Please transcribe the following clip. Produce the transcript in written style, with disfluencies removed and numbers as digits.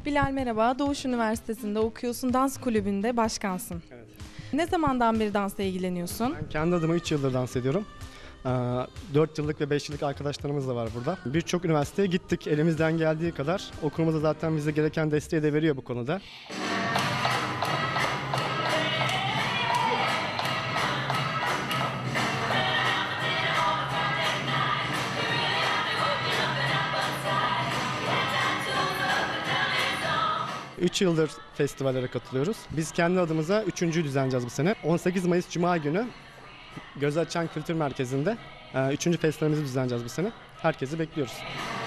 Bilal merhaba, Doğuş Üniversitesi'nde okuyorsun, dans kulübünde başkansın. Evet. Ne zamandan beri dansla ilgileniyorsun? Ben kendi adıma 3 yıldır dans ediyorum. 4 yıllık ve 5 yıllık arkadaşlarımız da var burada. Birçok üniversiteye gittik elimizden geldiği kadar. Okulumuz da zaten bize gereken desteği de veriyor bu konuda. Üç yıldır festivallere katılıyoruz. Biz kendi adımıza 3. düzenleyeceğiz bu sene. 18 Mayıs Cuma günü Göz Açan Kültür Merkezi'nde 3. festivalimizi düzenleyeceğiz bu sene. Herkesi bekliyoruz.